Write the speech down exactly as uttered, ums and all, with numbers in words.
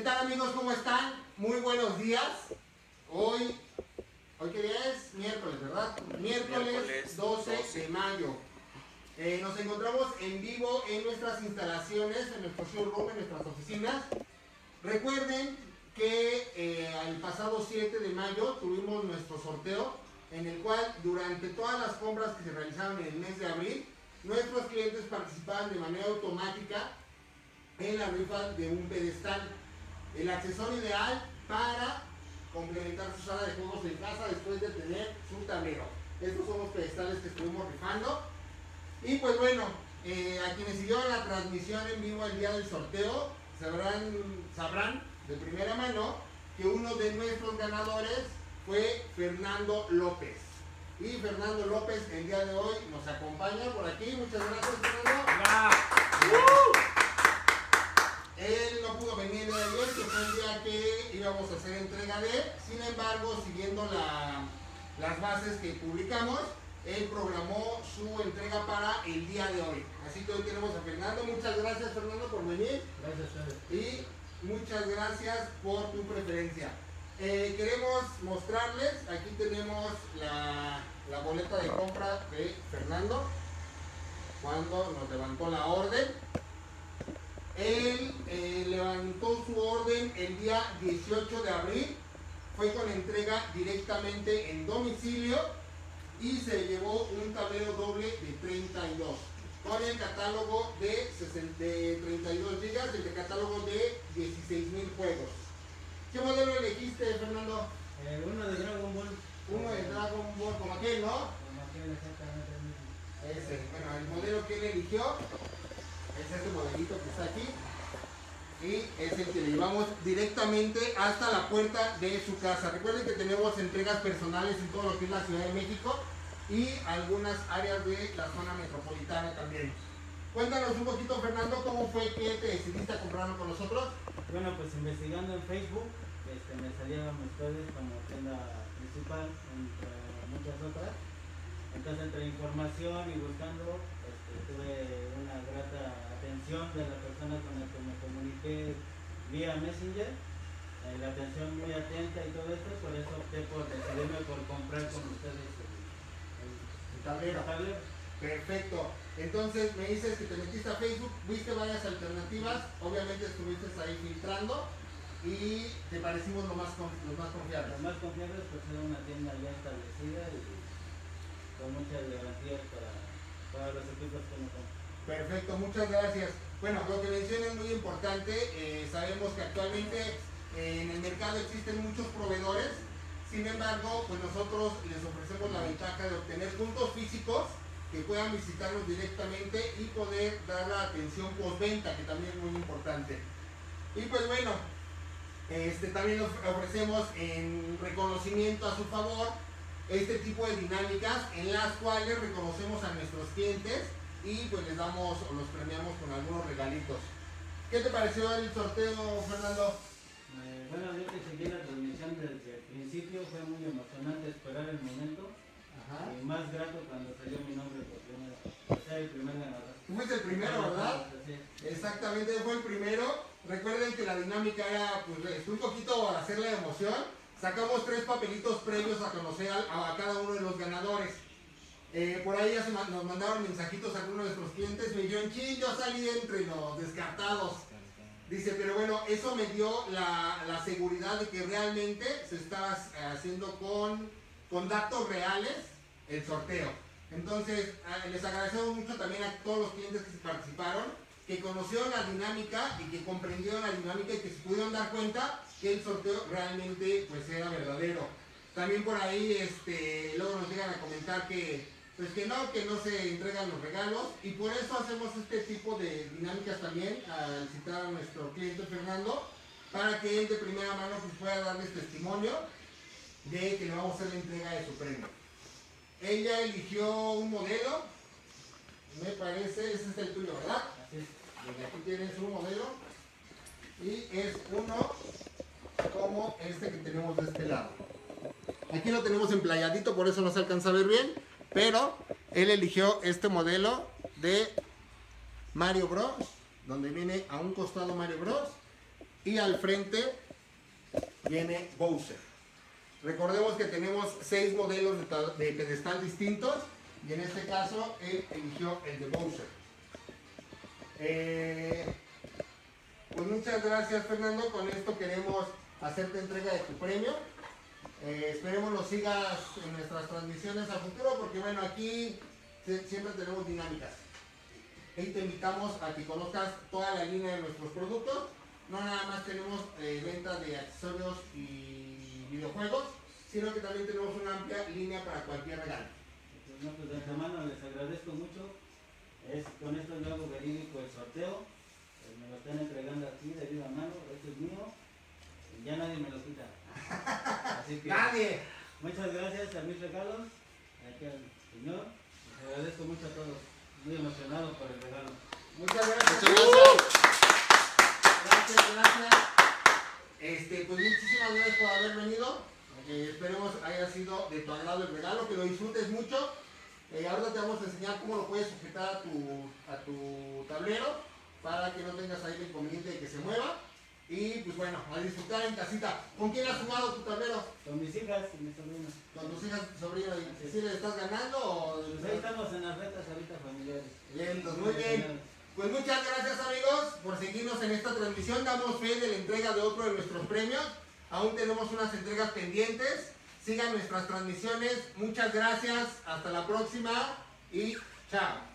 tal, amigos? ¿Cómo están? Muy buenos días. Hoy, ¿hoy qué día es? Miércoles, ¿verdad? Miércoles, Miércoles doce de mayo. Eh, nos encontramos en vivo en nuestras instalaciones, en nuestro showroom, en nuestras oficinas. Recuerden que eh, el pasado siete de mayo tuvimos nuestro sorteo, en el cual durante todas las compras que se realizaron en el mes de abril, nuestros clientes participaban de manera automática en la rifa de un pedestal, el accesorio ideal para complementar su sala de juegos en casa después de tener su tablero. Estos son los pedestales que estuvimos rifando. Y pues bueno, eh, a quienes siguieron la transmisión en vivo el día del sorteo sabrán, sabrán de primera mano que uno de nuestros ganadores fue Fernando López. Y Fernando López el día de hoy nos acompaña por aquí. Muchas gracias, Fernando. ¡Hola! ¡Uh! Él no pudo venir el día de ayer, que fue el día que íbamos a hacer entrega de él. Sin embargo, siguiendo la, las bases que publicamos, él programó su entrega para el día de hoy. Así que hoy tenemos a Fernando. Muchas gracias, Fernando, por venir. Gracias, Fede. Y muchas gracias por tu preferencia. Eh, queremos mostrarles, aquí tenemos la, la boleta de compra de Fernando, cuando nos levantó la orden. Él eh, levantó su orden el día dieciocho de abril, fue con entrega directamente en domicilio y se llevó un tablero doble de treinta y dos con el catálogo de, de treinta y dos gigas, el catálogo de dieciséis mil juegos. ¿Qué modelo elegiste, Fernando? Eh, uno de Dragon Ball. Uno de Dragon Ball, como aquel, ¿no? Como aquel, exactamente el mismo. Ese, bueno, el modelo que él eligió es este modelito que está aquí. Y es el que le llevamos directamente hasta la puerta de su casa. Recuerden que tenemos entregas personales en todo lo que es la Ciudad de México y algunas áreas de la zona metropolitana también. Cuéntanos un poquito, Fernando, cómo fue que te decidiste a comprarlo con nosotros. Bueno, pues investigando en Facebook, este, me salieron ustedes como tienda principal, entre muchas otras. Entonces, entre información y buscando, este, tuve una grata atención de la persona con la que me comuniqué vía Messenger. Eh, la atención muy atenta y todo esto, por eso opté por decidirme por comprar con ustedes el, el, El tablero. el tablero. Perfecto. Entonces me dices que te metiste a Facebook, viste varias alternativas, obviamente estuviste ahí filtrando y te parecimos lo más, los más confiables. Los más confiables, pues era una tienda ya establecida y con muchas garantías para, para los equipos que me compran. Perfecto, muchas gracias. Bueno, lo que mencionas es muy importante. Eh, sabemos que actualmente eh, en el mercado existen muchos proveedores. Sin embargo, pues nosotros les ofrecemos la ventaja de obtener puntos físicos que puedan visitarnos directamente y poder dar la atención postventa, que también es muy importante. Y pues bueno, este, también ofrecemos en reconocimiento a su favor este tipo de dinámicas en las cuales reconocemos a nuestros clientes y pues les damos o los premiamos con algunos regalitos. ¿Qué te pareció el sorteo, Fernando? Eh, bueno, yo que seguí la transmisión desde el principio, fue muy emocionante esperar el momento. Ajá. Y más grato cuando salió mi nombre por primera vez. O sea, el primer ganador. Tú fuiste el primero, ¿verdad? Sí. Exactamente, fue el primero. Recuerden que la dinámica era pues, un poquito a hacer la emoción. Sacamos tres papelitos previos a conocer a, a cada uno de los ganadores. Eh, por ahí ya se ma nos mandaron mensajitos a algunos de nuestros clientes. Me dijeron, sí, yo salí entre los descartados. Dice, pero bueno, eso me dio la, la seguridad de que realmente se estaba haciendo con, con datos reales el sorteo. Entonces, les agradecemos mucho también a todos los clientes que participaron, que conocieron la dinámica y que comprendieron la dinámica y que se pudieron dar cuenta que el sorteo realmente pues era verdadero. También por ahí este, luego nos llegan a comentar que pues que no, que no se entregan los regalos y por eso hacemos este tipo de dinámicas también al citar a nuestro cliente Fernando, para que él de primera mano pues, pueda darles testimonio de que le vamos a hacer la entrega de su premio. Ella eligió un modelo, me parece, ese es el tuyo, ¿verdad? Así es. Desde aquí tienes un modelo y es uno como este que tenemos de este lado. Aquí lo tenemos emplayadito, por eso no se alcanza a ver bien, pero él eligió este modelo de Mario Bros, donde viene a un costado Mario Bros y al frente viene Bowser. Recordemos que tenemos seis modelos de, de pedestal distintos y en este caso él eligió el de Bowser. Eh, pues muchas gracias, Fernando. Con esto queremos hacerte entrega de tu premio. Eh, esperemos lo sigas en nuestras transmisiones a futuro, porque bueno, aquí siempre tenemos dinámicas. Y te invitamos a que conozcas toda la línea de nuestros productos. No nada más tenemos eh, venta de accesorios y videojuegos, sino que también tenemos una amplia línea para cualquier regalo. Pues, no, pues de antemano les agradezco mucho. Es, con esto yo hago verídico el sorteo. Eh, me lo están entregando aquí de viva mano. Este es mío. Y ya nadie me lo quita. Así que, ¡Nadie! muchas gracias a mis regalos. Aquí al señor. Les agradezco mucho a todos. Muy emocionado por el regalo. Muchas gracias. Muchas gracias. Gracias, gracias. Este, pues muchísimas gracias por haber venido. Eh, esperemos haya sido de tu agrado el regalo, que lo disfrutes mucho. Eh, ahora te vamos a enseñar cómo lo puedes sujetar a tu, a tu tablero para que no tengas ahí el inconveniente de que se mueva. Y pues bueno, a disfrutar en casita. ¿Con quién has jugado tu tablero? Con mis hijas y mis sobrinos. ¿Con tus hijas y sobrinos? ¿Sí le estás ganando o...? Pues ahí estamos en las retas ahorita familiares. Bien, pues muy bien. Pues muchas gracias, amigos, por seguirnos en esta transmisión. Damos fe de la entrega de otro de nuestros premios. Aún tenemos unas entregas pendientes. Sigan nuestras transmisiones. Muchas gracias. Hasta la próxima y chao.